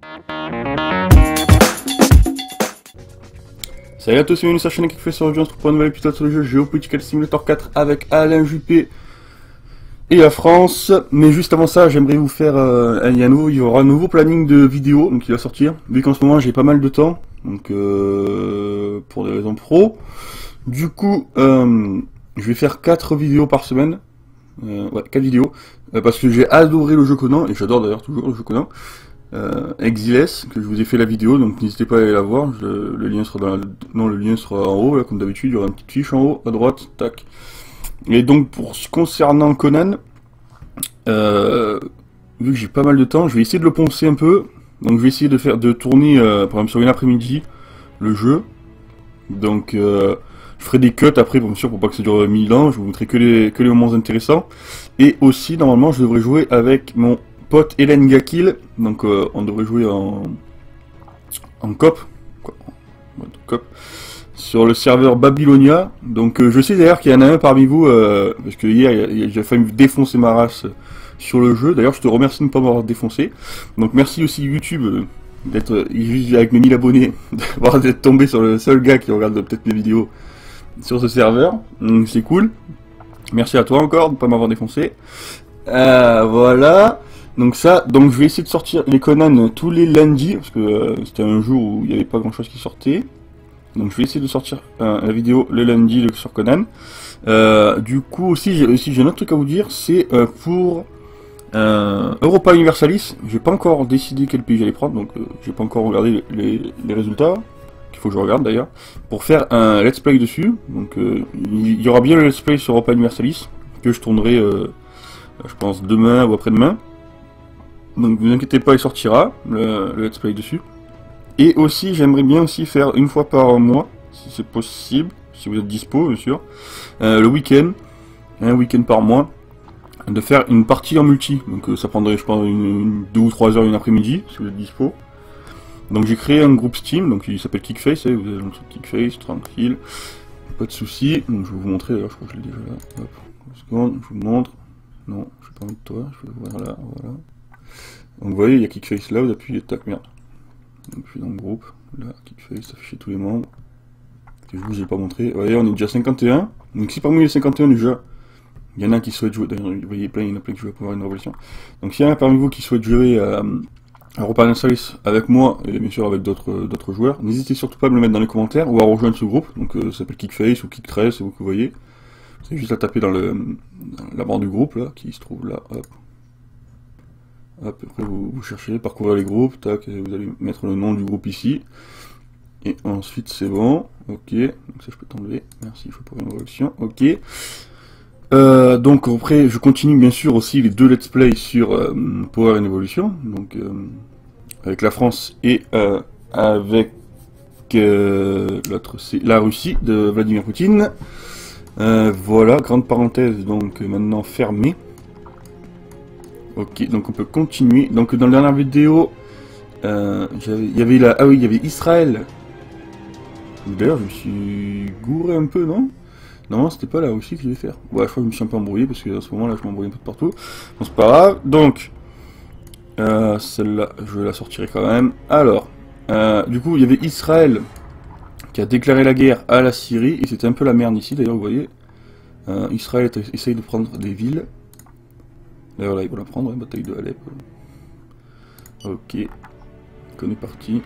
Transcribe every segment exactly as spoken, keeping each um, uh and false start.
Salut à tous, c'est Manu, sa chaîne qui fait sur aujourd'hui, on se retrouve pour un nouvel épisode sur le jeu Geopolitical Simulator quatre avec Alain Juppé et la France. Mais juste avant ça, j'aimerais vous faire euh, un, il y a un nouveau, il y aura un nouveau planning de vidéos, donc il va sortir. Vu qu'en ce moment j'ai pas mal de temps, donc euh, pour des raisons pro. Du coup, euh, je vais faire quatre vidéos par semaine. Euh, ouais, quatre vidéos. Euh, parce que j'ai adoré le jeu Conan, et j'adore d'ailleurs toujours le jeu Conan. Euh, Exiles, que je vous ai fait la vidéo, donc n'hésitez pas à aller la voir. Je, le lien sera dans la, non, le lien sera en haut, là, comme d'habitude, il y aura une petite fiche en haut, à droite, tac. Et donc, pour ce concernant Conan, euh, vu que j'ai pas mal de temps, je vais essayer de le poncer un peu. Donc, je vais essayer de faire, de tourner, euh, par exemple, sur une après-midi, le jeu. Donc, euh, je ferai des cuts après, bien sûr, pour pas que ça dure mille ans. Je vous montrerai que les, que les moments intéressants. Et aussi, normalement, je devrais jouer avec mon pote Hélène Gakil, donc euh, on devrait jouer en en coop, quoi, en coop sur le serveur Babylonia. Donc euh, je sais d'ailleurs qu'il y en a un parmi vous, euh, parce que hier j'ai failli me défoncer ma race sur le jeu. D'ailleurs je te remercie de ne pas m'avoir défoncé. Donc merci aussi YouTube euh, d'être euh, avec mes mille abonnés, d'être tombé sur le seul gars qui regarde peut-être mes vidéos sur ce serveur. Donc c'est cool. Merci à toi encore de ne pas m'avoir défoncé. Euh, voilà. Donc ça, donc je vais essayer de sortir les Conan tous les lundis, parce que euh, c'était un jour où il n'y avait pas grand chose qui sortait. Donc je vais essayer de sortir euh, la vidéo le lundi sur Conan. Euh, du coup aussi, j'ai aussi j'ai un autre truc à vous dire, c'est euh, pour euh, Europa Universalis, j'ai pas encore décidé quel pays j'allais prendre, donc euh, j'ai pas encore regardé les, les, les résultats, qu'il faut que je regarde d'ailleurs, pour faire un let's play dessus. Donc euh, il y aura bien le let's play sur Europa Universalis, que je tournerai, euh, je pense, demain ou après-demain. Donc vous inquiétez pas, il sortira le, le let's play dessus. Et aussi j'aimerais bien aussi faire une fois par mois, si c'est possible, si vous êtes dispo bien sûr, euh, le week-end, un week-end par mois, de faire une partie en multi. Donc euh, ça prendrait je pense une, une, deux ou trois heures une après-midi, si vous êtes dispo. Donc j'ai créé un groupe Steam, donc il s'appelle Kickface, hein, vous avez le truc Kickface, tranquille, pas de soucis. Donc je vais vous montrer, alors je crois que je l'ai déjà là, hop, une seconde, je vous montre. Non, je n'ai pas envie de toi, je vais voir là, voilà. Donc vous voyez, il y a Kickface là, vous appuyez, tac, merde. Donc je suis dans le groupe, là, Kickface, afficher tous les membres. Que je vous ai pas montré. Vous voyez, on est déjà cinquante et un. Donc si parmi les cinquante et un déjà, il y en a qui souhaitent jouer, d'ailleurs, vous voyez plein, il y en a plein qui jouent pour avoir une révolution. Donc s'il y en a parmi vous qui souhaitent jouer à, à Europa Universalis avec moi, et bien sûr avec d'autres d'autres joueurs, n'hésitez surtout pas à me le mettre dans les commentaires ou à rejoindre ce groupe. Donc euh, ça s'appelle Kickface ou Kick13, c'est vous que vous voyez. C'est juste à taper dans, le, dans la barre du groupe, là, qui se trouve là, hop. Hop, après vous, vous cherchez, parcourir les groupes, tac, et vous allez mettre le nom du groupe ici. Et ensuite c'est bon, ok, donc ça je peux t'enlever, merci, il faut pour une révolution, ok. Euh, donc après je continue bien sûr aussi les deux let's play sur euh, Power and Evolution, donc euh, avec la France et euh, avec euh, l'autre c'est la Russie de Vladimir Poutine. Euh, voilà, grande parenthèse donc maintenant fermée. Ok, donc on peut continuer. Donc dans la dernière vidéo, euh, il y avait la, ah oui, il y avait Israël. D'ailleurs, je me suis gouré un peu, non? Non, c'était pas là aussi que je vais faire. Ouais, je crois que je me suis un peu embrouillé parce que à ce moment-là, je m'embrouille un peu de partout. Bon, c'est pas grave. Donc, euh, celle-là, je la sortirai quand même. Alors, euh, du coup, il y avait Israël qui a déclaré la guerre à la Syrie et c'était un peu la merde ici. D'ailleurs, vous voyez, euh, Israël essaye de prendre des villes. D'ailleurs là il va la prendre, hein, bataille de Alep. Ok, on est parti.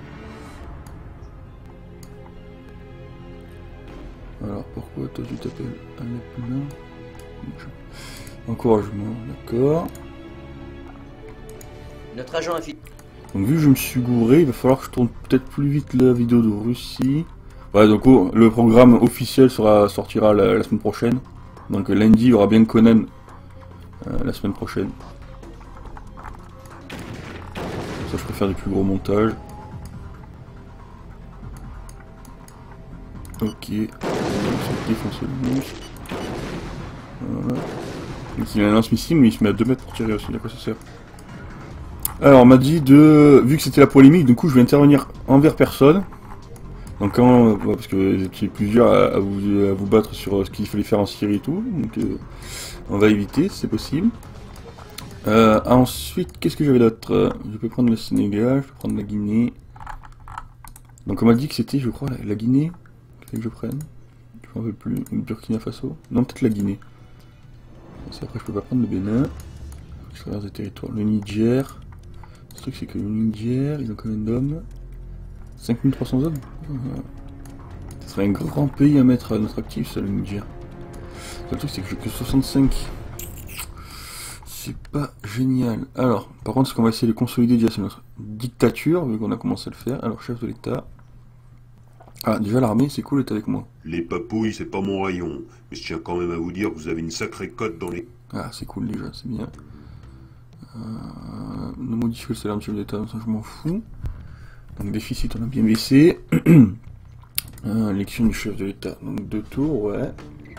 Alors pourquoi toi tu t'appelles Alep là? Encouragement, d'accord. Notre agent a fait. Donc vu que je me suis gouré, il va falloir que je tourne peut-être plus vite la vidéo de Russie. Ouais, donc oh, le programme officiel sera sortira la, la semaine prochaine. Donc lundi il y aura bien Conan. Euh, la semaine prochaine. Ça je préfère des plus gros montages. Ok. Défoncer le monstre. Voilà. Donc il a un lance-missile mais il se met à deux mètres pour tirer aussi, à quoi ça sert? Alors on m'a dit de... Vu que c'était la polémique, du coup je vais intervenir envers personne. Donc quand... Ouais, parce que vous étiez plusieurs à, à, vous, à vous battre sur ce qu'il fallait faire en Syrie et tout. Donc euh, on va éviter si c'est possible. Euh, ensuite, qu'est-ce que j'avais d'autre? Je peux prendre le Sénégal, je peux prendre la Guinée. Donc on m'a dit que c'était, je crois, la, la Guinée. Qu'il que je prenne. Je m'en veux plus. Le Burkina Faso. Non, peut-être la Guinée. Après, je peux pas prendre le Bénin. Je traverse des territoires. Le Niger. Le truc, c'est que le Niger, ils ont combien d'hommes? cinq mille trois cents hommes. Ce serait un grand pays à mettre à notre actif, ça, le Niger. Le truc, c'est que j'ai que soixante-cinq. C'est pas génial. Alors, par contre, ce qu'on va essayer de consolider déjà, c'est notre dictature, vu qu'on a commencé à le faire. Alors, chef de l'État. Ah, déjà l'armée, c'est cool d'être avec moi. Les papouilles, c'est pas mon rayon. Mais je tiens quand même à vous dire que vous avez une sacrée cote dans les... Ah, c'est cool déjà, c'est bien. Euh, ne modifier le salaire de chef d'État, ça je m'en fous. Donc déficit, on a bien baissé. euh, Élection du chef de l'État, donc deux tours, ouais.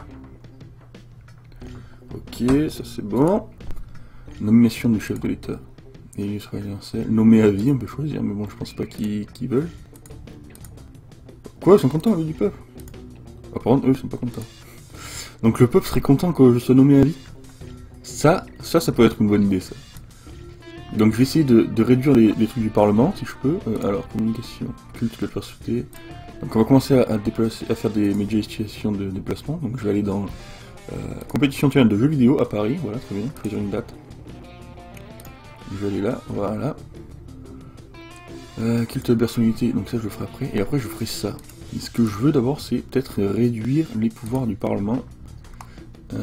Ok, ça c'est bon. Nomination du chef de l'État. Et nommé à vie, on peut choisir, mais bon, je pense pas qu'ils qu'ils veulent. Quoi, ils sont contents, la vie du peuple? Ah, par contre, eux, ils sont pas contents. Donc le peuple serait content que je sois nommé à vie? Ça, ça, ça peut être une bonne idée, ça. Donc je vais essayer de, de réduire les, les trucs du Parlement, si je peux. Euh, alors, communication, culte de la personnalité. Donc on va commencer à, à, déplacer, à faire des médiations de déplacement. Donc je vais aller dans euh, compétition internationale de jeux vidéo à Paris. Voilà, très bien, choisir une date. Je vais aller là, voilà. Euh, culte de personnalité, donc ça je le ferai après. Et après je ferai ça. Et ce que je veux d'abord, c'est peut-être réduire les pouvoirs du Parlement. Euh...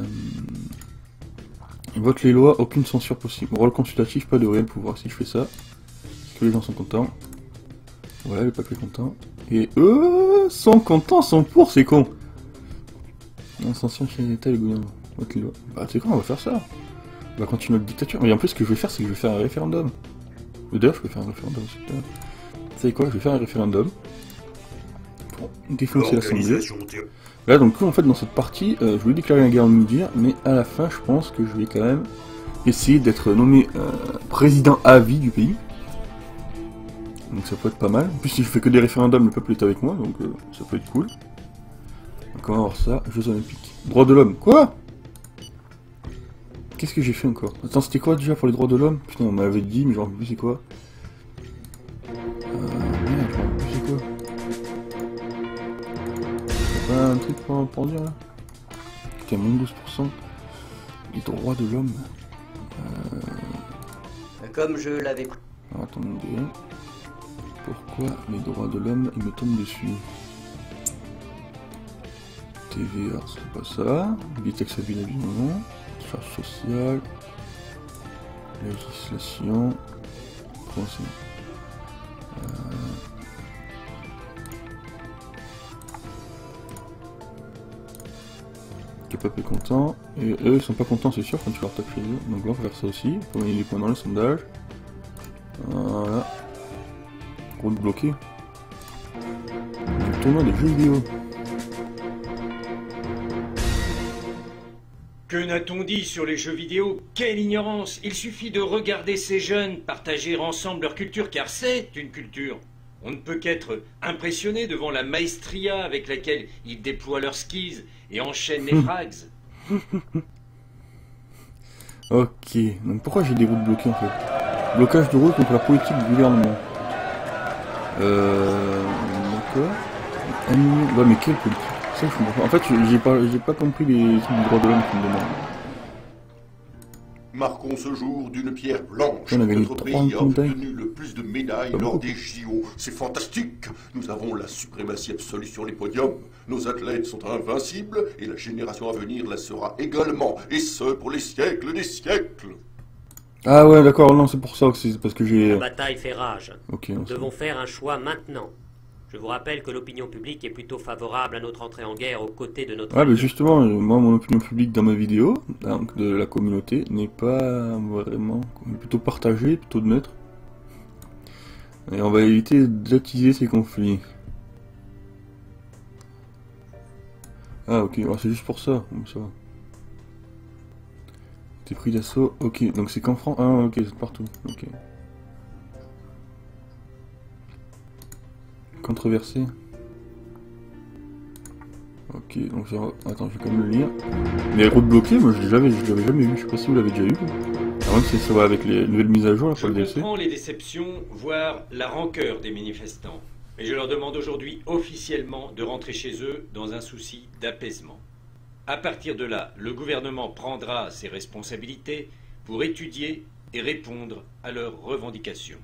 Vote les lois, aucune censure possible. Rôle consultatif, pas de réel pouvoir. Si je fais ça, est-ce que les gens sont contents? Ouais, le peuple est content. Et eux sont contents, sont pour, c'est con. Censure chez l'État et le gouvernement. Vote les lois. Bah, tu sais quoi, on va faire ça. On va continuer notre dictature. Mais en plus, ce que je vais faire, c'est que je vais faire un référendum. D'ailleurs, je peux faire un référendum aussi. Vous savez quoi, je vais faire un référendum. Pour défoncer l'Assemblée. Là, donc, en fait, dans cette partie, euh, je voulais déclarer la guerre au Niger, mais à la fin, je pense que je vais quand même essayer d'être nommé euh, président à vie du pays. Donc, ça peut être pas mal. En plus, si je fais que des référendums, le peuple est avec moi, donc euh, ça peut être cool. Donc, on va voir ça. Jeux Olympiques. Droits de l'homme. Quoi? Qu'est-ce que j'ai fait encore? Attends, c'était quoi déjà pour les droits de l'homme? Putain, on m'avait dit, mais je me rappelle plus c'est quoi. Euh, merde, je me rappelle plus c'est quoi. Pas un truc pour, pour dire là? Putain, moins douze pour cent. Les droits de l'homme. Euh... Comme je l'avais... Alors, attendez. Pourquoi les droits de l'homme, ils me tombent dessus? T V A, c'est pas ça. Les taxes habituelles, non. Charge sociale. Législation. Comment c'est? Euh... Le peuple est content, et eux ils sont pas contents, c'est sûr, quand tu leur tapes chez eux. Donc là on va faire ça aussi, pour gagner des points dans le sondage. Voilà. Route bloquée. Le tournoi des jeux vidéo. Que n'a-t-on dit sur les jeux vidéo? Quelle ignorance! Il suffit de regarder ces jeunes partager ensemble leur culture, car c'est une culture. On ne peut qu'être impressionné devant la maestria avec laquelle ils déploient leurs skis et enchaînent les frags. Ok, donc pourquoi j'ai des routes bloquées en fait? Blocage de route contre la politique du gouvernement. Euh... D'accord. Ouais, mais quelle politique? Ça, je comprends pas. En fait, j'ai pas, j'ai pas compris les trucs du droit de l'homme qui me demandent. Marquons ce jour d'une pierre blanche. On a gagné Notre trois pays a médailles. obtenu le plus de médailles Pas lors beaucoup. des J O. C'est fantastique. Nous avons la suprématie absolue sur les podiums. Nos athlètes sont invincibles et la génération à venir la sera également. Et ce, pour les siècles des siècles. Ah ouais, d'accord, non, c'est pour ça que c'est parce que j'ai... La bataille fait rage. Ok, Nous non, c'est devons bon. faire un choix maintenant. Je vous rappelle que l'opinion publique est plutôt favorable à notre entrée en guerre aux côtés de notre Ouais, bah allié. justement, euh, moi, mon opinion publique dans ma vidéo, donc de la communauté, n'est pas vraiment... plutôt partagée, plutôt neutre. Et on va éviter d'attiser ces conflits. Ah ok, alors c'est juste pour ça, donc ça va. T'es pris d'assaut, ok, donc c'est qu'en France, ah ok, c'est partout, ok. Controversé. Ok, donc ça va... Attends, je vais quand même le lire. Les routes bloquées, moi je l'avais jamais, je l'avais jamais vu, je sais pas si vous l'avez déjà eu. Ouais, c'est ça va avec les nouvelles mises à jour, là, Je pour le D L C. comprends les déceptions, voire la rancœur des manifestants. Mais je leur demande aujourd'hui officiellement de rentrer chez eux dans un souci d'apaisement. À partir de là, le gouvernement prendra ses responsabilités pour étudier et répondre à leurs revendications.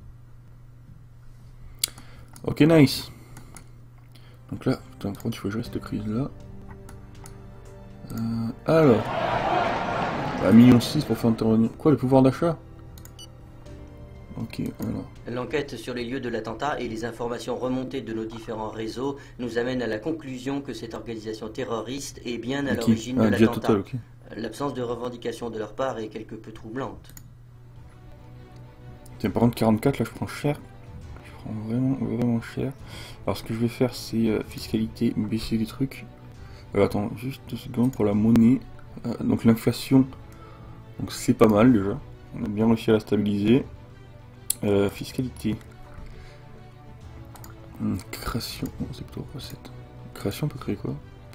Ok, nice. Donc là, putain, par contre, il faut gérer cette crise là. Euh, alors. un million six pour faire intervenir. Quoi, le pouvoir d'achat? Ok, alors. L'enquête sur les lieux de l'attentat et les informations remontées de nos différents réseaux nous amènent à la conclusion que cette organisation terroriste est bien à Ok. l'origine Ah, de déjà l'attentat. total, ok. L'absence de revendication de leur part est quelque peu troublante. Tiens, par contre, quarante-quatre, là, je prends cher. Je prends vraiment, vraiment cher. Alors, ce que je vais faire, c'est euh, fiscalité, baisser les trucs. Euh, attends, juste deux secondes pour la monnaie. Euh, donc, l'inflation, donc c'est pas mal déjà. On a bien réussi à la stabiliser. Euh, fiscalité. Hum, création. Non, c'est plutôt recette. Création, on peut créer quoi?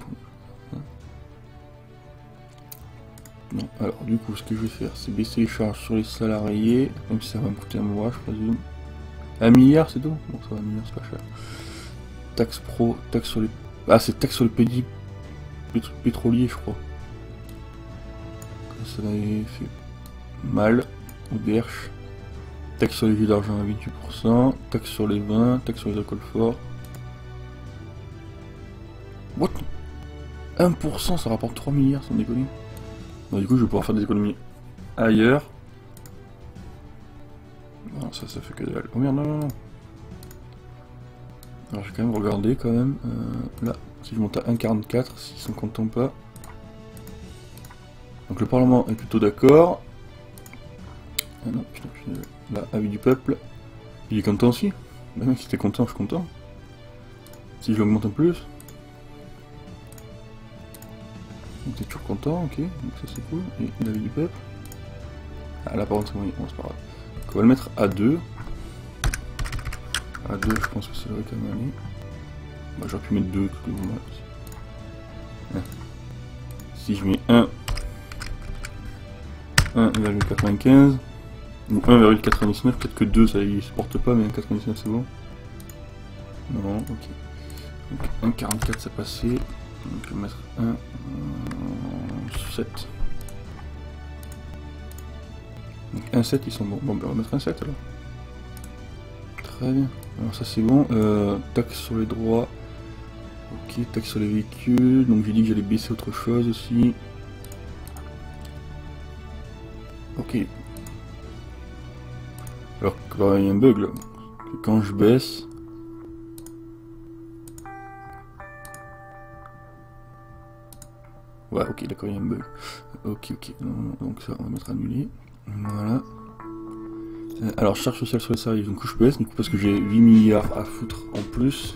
Non, alors du coup, ce que je vais faire, c'est baisser les charges sur les salariés, même si ça va me coûter un mois, je présume. Un milliard, c'est tout? Bon, ça va, un milliard, c'est pas cher. Taxe pro, taxe sur les... Ah, c'est taxe sur les pays pétro pétroliers, je crois. Ça m'avait fait mal, au D R H. Taxe sur les jus d'argent à vingt-huit pour cent, taxe sur les vins, taxe sur les alcools forts. What? un pour cent, ça rapporte trois milliards, sans déconner. Bon, du coup, je vais pouvoir faire des économies ailleurs. Non, ça, ça fait que dalle. Oh merde, non, non, non. Alors, je vais quand même regarder, quand même. Euh, là, si je monte à un virgule quarante-quatre, s'ils sont contents ou pas. Donc, le Parlement est plutôt d'accord. Ah non, putain, je suis... Là, avis du peuple. Il est content aussi. Bah, même si t'es content, je suis content. Si je l'augmente un plus. Donc t'es toujours content, ok, donc ça c'est cool. Et l'avis du peuple. Ah là par contre c'est moyen, bon c'est pas grave. Donc on va le mettre à deux. À deux je pense que ça devrait quand même aller. Bah j'aurais pu mettre deux tout le monde aussi. Ah. Si je mets un, un virgule quatre-vingt-quinze ou un virgule quatre-vingt-dix-neuf, peut-être que deux ça il supporte pas, mais un virgule quatre-vingt-dix-neuf c'est bon. Non, ok. Donc un virgule quarante-quatre ça passait. Donc je vais mettre un, euh, sept. Donc un sept ils sont bons. Bon ben on va mettre un sept alors. Très bien. Alors ça c'est bon. Euh, taxe sur les droits. Ok, taxe sur les véhicules. Donc j'ai dit que j'allais baisser autre chose aussi. Ok. Alors bah, il y a un bug là. Quand je baisse. Ouais, ok, d'accord, il y a un bug. Ok, ok, non, donc ça, on va mettre annulé. Voilà. Euh, alors, charge sociale sur les salariés, donc je baisse, du coup, parce que j'ai huit milliards à foutre en plus.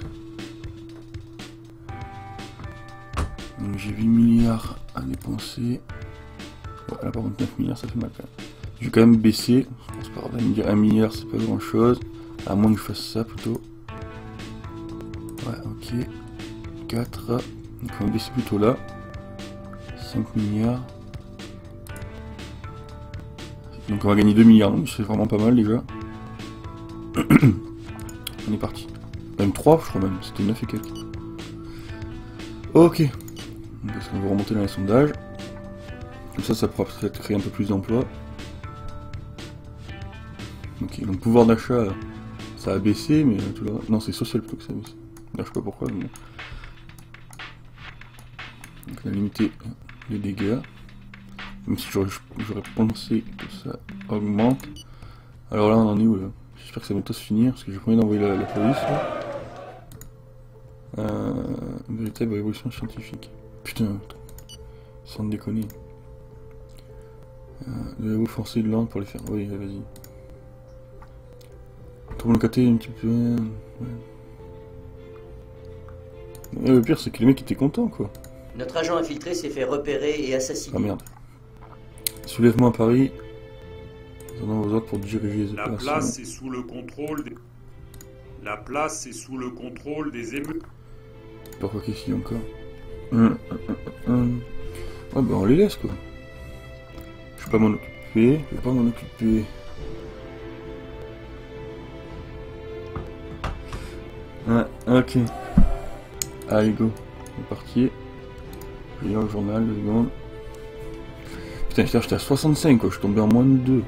Donc j'ai huit milliards à dépenser. Ouais, là par contre, neuf milliards, ça fait mal quand même. Je vais quand même baisser. C'est pas grave, me dire un milliard, c'est pas grand chose. À moins que je fasse ça plutôt. Ouais, ok. quatre. Donc on va baisser plutôt là. cinq milliards. Donc on va gagner deux milliards, donc c'est vraiment pas mal déjà. On est parti. Même trois, je crois même, c'était neuf et quelques. Ok. Donc on va remonter dans les sondages. Comme ça, ça pourra peut-être créer un peu plus d'emplois. Ok, donc pouvoir d'achat, ça a baissé, mais tout le... Non, c'est social plutôt que ça a baissé. Là, je sais pas pourquoi, mais... Donc on a limité les dégâts. Même si j'aurais pensé que ça augmente. Alors là on en est où là? J'espère que ça va bientôt se finir parce que j'ai pas envie d'envoyer la, la police là. Euh, une véritable révolution scientifique. Putain, sans déconner. Euh, Devez-vous forcer de l'ordre pour les faire. Oui, vas-y. Trouve le côté un petit peu. Ouais. Et le pire c'est que les mecs étaient contents quoi. Notre agent infiltré s'est fait repérer et assassiner. Ah merde. Soulèvement à Paris. Donnant vos ordres pour diriger les La opérations. place est sous le contrôle des... La place est sous le contrôle des émeutes. Pourquoi qu'ici encore hum, hum, hum, hum. Ouais bah on les laisse quoi. Je sais pas m'en occuper. occuper. Je vais pas m'en occuper. Ouais, ok. Allez, go. C'est parti. Je vais lire le journal, deux secondes. Putain, j'étais à soixante-cinq, quoi. Je suis tombé en moins de deux.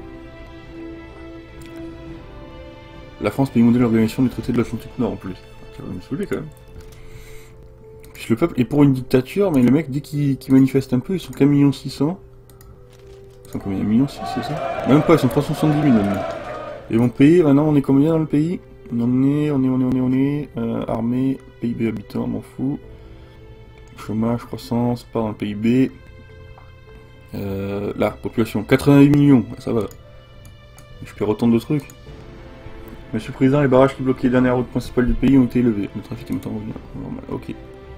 La France, pays mondial de l'organisation du traité de l'Atlantique Nord, en plus. Ça va me saouler, quand même. Puis le peuple est pour une dictature, mais le mec, dès qu'il qu manifeste un peu, ils sont qu'un million six cents. Ils sont combien? un million six, c'est ça? Même pas, ils sont trois cent soixante-dix mille maintenant. Et mon pays, maintenant, on est combien dans le pays? On en est, on est, on est, on est, on est, euh, armée, P I B habitants, m'en fous. Chômage, croissance, pas dans le P I B. Euh, là, population, quatre-vingt-huit millions, ça va. Je perds autant de trucs. Monsieur le Président, les barrages qui bloquaient les dernières routes principales du pays ont été élevés. Le trafic est maintenant revenu normal, ok.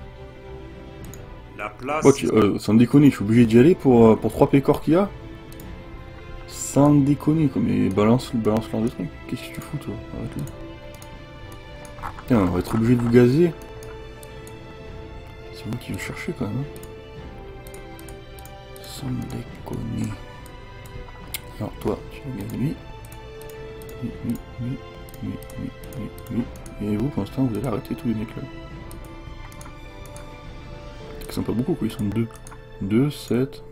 La place... Oh, tu, euh, sans déconner, je suis obligé d'y aller pour, euh, pour trois pécores qu'il y a. Sans déconner, quoi, mais balance, balance leur de trucs. Qu'est-ce que tu fous, toi? Arrête-le. Putain, on va être obligé de vous gazer. C'est vous qui le cherchez quand même. Hein. Sans déconner. Alors toi, tu vas gazer lui. Oui, oui, oui, oui, oui, oui, oui. Et vous, pour l'instant, vous allez arrêter tous les mecs là. Ils sont pas beaucoup quoi, ils sont deux. deux, sept.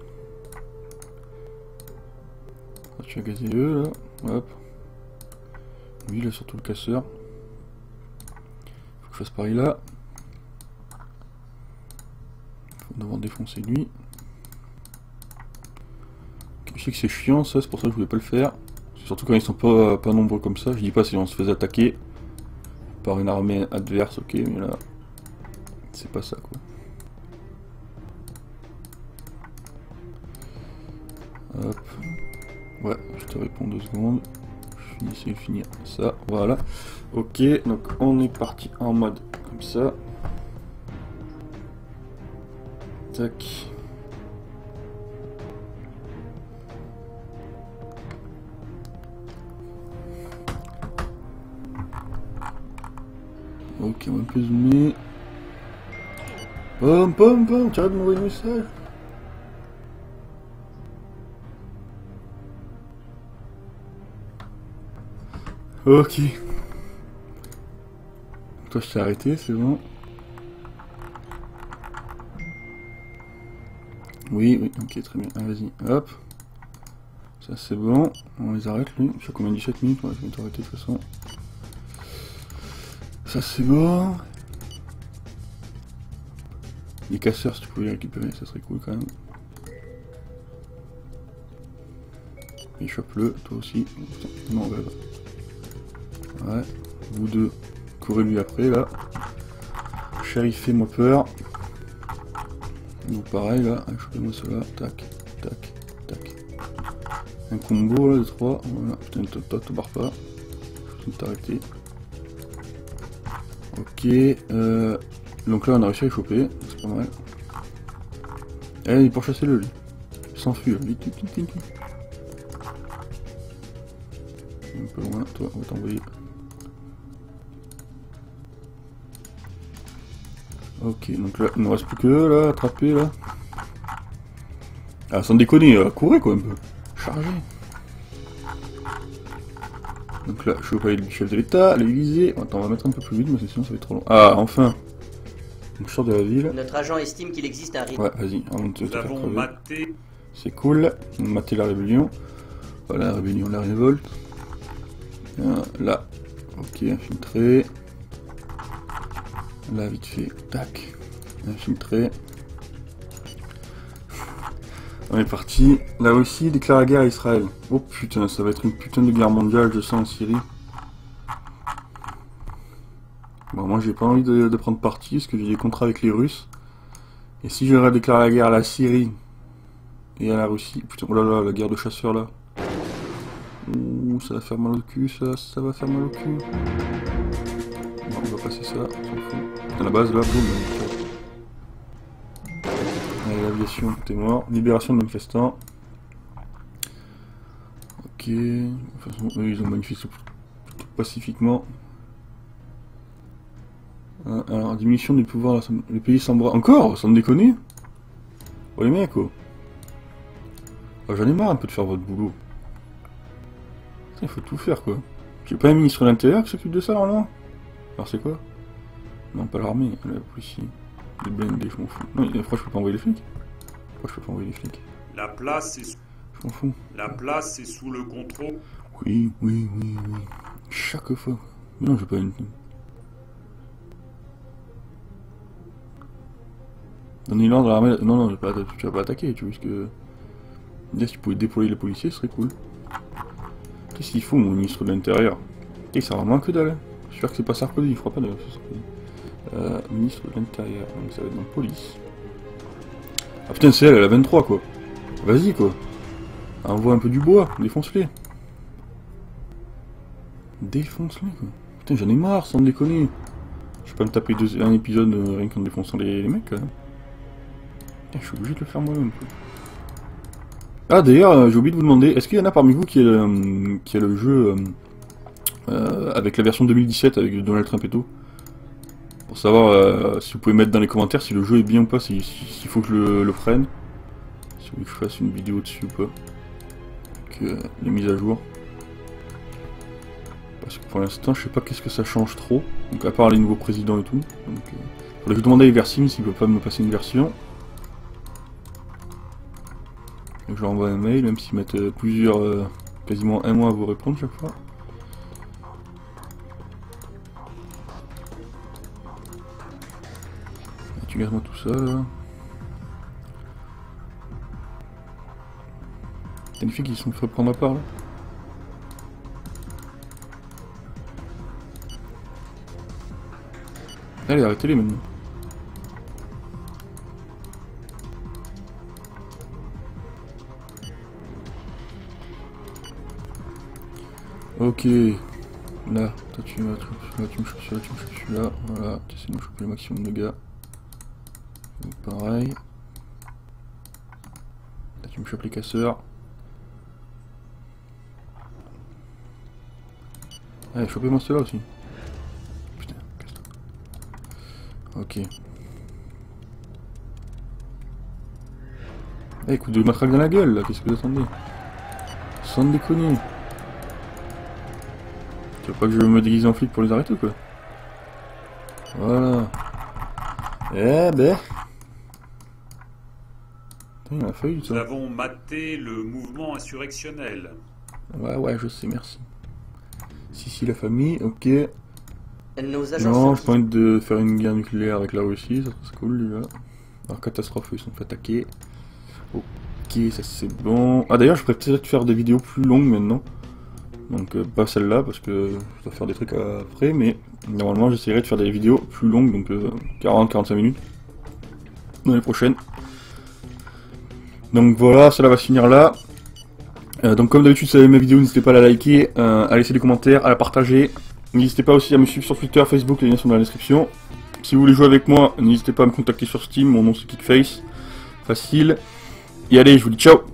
Ah, tu vas gazer eux là. Hop. Lui là, surtout le casseur. Faut que je fasse pareil là. Faut devoir défoncer lui. Je sais que c'est chiant ça, c'est pour ça que je voulais pas le faire. Surtout quand ils sont pas, pas nombreux comme ça. Je dis pas si on se faisait attaquer par une armée adverse, ok, mais là, c'est pas ça quoi. Hop. Ouais, je te réponds deux secondes. Je finis, essayer de finir ça, voilà. Ok, donc on est parti en mode comme ça. Tac. Ok, on va un peu zoomer. Pom pom pom, tu arrêtes de m'envoyer un message. Ok. Toi, je t'ai arrêté, c'est bon. Oui, oui, ok, très bien. Ah, vas-y, hop. Ça, c'est bon. On les arrête, lui. Je sais combien? dix-sept minutes, ouais, je vais t'arrêter de toute façon. Ça c'est bon. Les casseurs, si tu pouvais les récupérer, ça serait cool quand même. Et chope-le, toi aussi. Putain, non, bah, bah. Ouais, vous deux, courez lui après là. Chéri, fais-moi peur. Vous pareil là, chopez-moi cela. Tac, tac, tac. Un combo là de trois. Voilà, putain, toi, te barre pas. Je vais t'arrêter. Ok, euh, donc là on a réussi à les choper, c'est pas mal. Allez, pourchassez-le lui. Il s'enfuit là, vite, vite, vite, vite. Un peu loin, toi, on va t'envoyer. Ok, donc là, il ne reste plus que là, attraper là. Ah, sans déconner, euh, courez quoi un peu. Chargez. Donc là, je suis au palais du chef de l'État, l'Élysée. Attends, on va mettre un peu plus vite, mais sinon ça va être trop long. Ah, enfin. Donc je sors de la ville. Notre agent estime qu'il existe un rythme. Ouais, vas-y, on te Nous avons maté. C'est cool. On a maté la rébellion. Voilà, la rébellion, la révolte. Là, ok, infiltré. Là, vite fait, tac. Infiltré. On est parti. La Russie déclare la guerre à Israël. Oh putain, ça va être une putain de guerre mondiale, je sens, en Syrie. Bon, moi j'ai pas envie de, de prendre parti, parce que j'ai des contrats avec les Russes. Et si j'aurais déclaré la guerre à la Syrie et à la Russie... Putain, oh là là, la guerre de chasseurs là. Ouh, ça va faire mal au cul, ça, ça va faire mal au cul. Bon, on va passer ça, on s'en fout. À la base, là, boum, allez, l'aviation, t'es mort. Libération de manifestants. Ok. De toute façon, eux, ils ont manifesté plutôt pacifiquement. Alors, diminution du pouvoir, les pays s'embrassent. Encore, sans me déconner. Oh les mecs, oh. Oh, j'en ai marre un peu de faire votre boulot. Il faut tout faire quoi. J'ai pas un ministre de l'Intérieur qui s'occupe de ça normalement. Alors c'est quoi? Non, pas l'armée, la police. Les blindés, je m'en fous. Non, pourquoi je peux pas envoyer les flics? Pourquoi je peux pas envoyer les flics? La place est... Je m'en fous. La place est sous le contrôle... Oui, oui, oui, oui. Chaque fois. Non, j'ai pas une... Donner l'ordre à l'armée... Non, non, pas... tu vas pas attaquer, tu vois, parce que... Là, si tu pouvais déployer les policiers, ce serait cool. Qu'est-ce qu'il faut, mon ministre de l'Intérieur? Et ça va moins que dalle. J'espère que c'est pas Sarkozy, il fera pas de... Euh, ministre de l'Intérieur, donc ça va être dans police. Ah putain, c'est elle, elle a vingt-trois quoi. Vas-y quoi. Envoie un peu du bois, défonce-les. Défonce-les quoi. Putain, j'en ai marre, sans déconner. Je vais pas me taper deux, un épisode euh, rien qu'en défonçant les, les mecs quand même. Putain, je suis obligé de le faire moi-même quoi. Ah d'ailleurs, euh, j'ai oublié de vous demander, est-ce qu'il y en a parmi vous qui a, euh, qui a le jeu euh, euh, avec la version deux mille dix-sept avec Donald Trump et tout? Pour savoir euh, si vous pouvez mettre dans les commentaires si le jeu est bien ou pas, s'il si, si faut que je le, le prenne. Si vous voulez que je fasse une vidéo dessus ou pas. Que euh, les mises à jour. Parce que pour l'instant je sais pas qu'est-ce que ça change trop. Donc à part les nouveaux présidents et tout. Donc euh, faudrait que je demande à Eversim s'il peut pas me passer une version. Donc je leur envoie un mail, même s'ils mettent euh, plusieurs, euh, quasiment un mois à vous répondre chaque fois. Tu gardes-moi tout ça là. T'as une fille qui sont fait prendre à part là. Allez, arrêtez-les maintenant. Ok. Là, toi tu vas, là tu me chopes celui-là, tu me chopes celui-là. Voilà, tu essaies de me choper le maximum de gars. Donc, pareil. Là tu me chopes les casseurs. Allez, chopez-moi ceux-là aussi. Putain, casse-toi. Ok. Eh, coup de matraque dans la gueule là, qu'est-ce que vous attendez? Sans déconner. Tu veux pas que je me déguise en flic pour les arrêter ou quoi? Voilà. Eh ben. Il a failli, ça. Nous avons maté le mouvement insurrectionnel. Ouais, ouais, je sais, merci. Si, si, la famille, ok. Nos agents Non, j'ai pas envie de faire une guerre nucléaire avec la Russie, ça serait cool, déjà. Alors, catastrophe, ils sont fait attaquer. Ok, ça c'est bon. Ah, d'ailleurs, je pourrais peut-être faire des vidéos plus longues maintenant. Donc, euh, pas celle-là, parce que je dois faire des trucs après, mais normalement, j'essaierai de faire des vidéos plus longues, donc euh, quarante à quarante-cinq minutes. Dans les prochaines. Donc voilà, cela va se finir là. Euh, donc comme d'habitude, si vous avez aimé ma vidéo, n'hésitez pas à la liker, euh, à laisser des commentaires, à la partager. N'hésitez pas aussi à me suivre sur Twitter, Facebook, les liens sont dans la description. Si vous voulez jouer avec moi, n'hésitez pas à me contacter sur Steam, mon nom c'est Kickface. Facile. Et allez, je vous dis ciao.